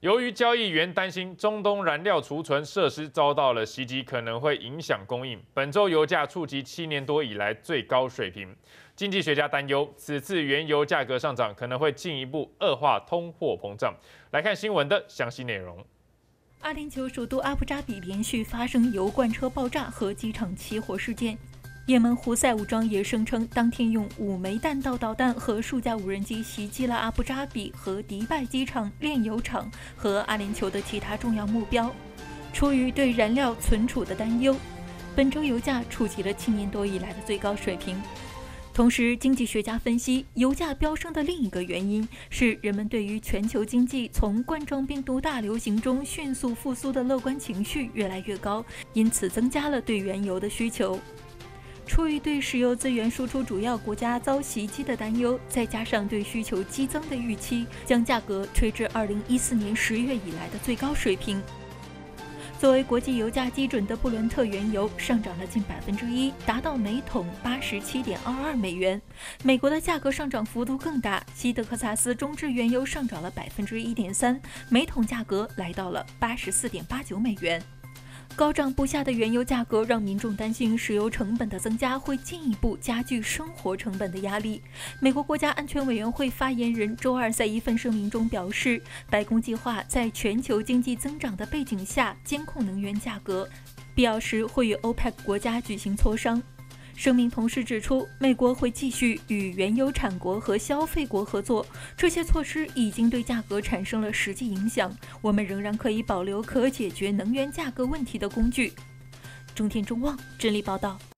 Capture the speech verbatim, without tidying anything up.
由于交易员担心中东燃料储存设施遭到了袭击，可能会影响供应，本周油价触及七年多以来最高水平。经济学家担忧，此次原油价格上涨可能会进一步恶化通货膨胀。来看新闻的详细内容。 阿联酋首都阿布扎比连续发生油罐车爆炸和机场起火事件。也门胡塞武装也声称，当天用五枚弹道导弹和数架无人机袭击了阿布扎比和迪拜机场、炼油厂和阿联酋的其他重要目标。出于对燃料存储的担忧，本周油价触及了七年多以来的最高水平。同时，经济学家分析，油价飙升的另一个原因是人们对于全球经济从冠状病毒大流行中迅速复苏的乐观情绪越来越高，因此增加了对原油的需求。出于对石油资源输出主要国家遭袭击的担忧，再加上对需求激增的预期，将价格推至二零一四年十月以来的最高水平。作为国际油价基准的布伦特原油上涨了近百分之一，达到每桶八十七点二二美元。美国的价格上涨幅度更大，西德克萨斯中质原油上涨了百分之一点三，每桶价格来到了八十四点八九美元。高涨不下的原油价格让民众担心石油成本的增加会进一步加剧生活成本的压力。美国国家安全委员会发言人周二在一份声明中表示，白宫计划在全球经济增长的背景下监控能源价格，必要时会与 欧佩克 国家举行磋商。声明同时指出，美国会继续与原油产国和消费国合作，这些措施已经对价格产生了实际影响，我们仍然可以保留可解决能源价格问题的工具。中天中望整理报道。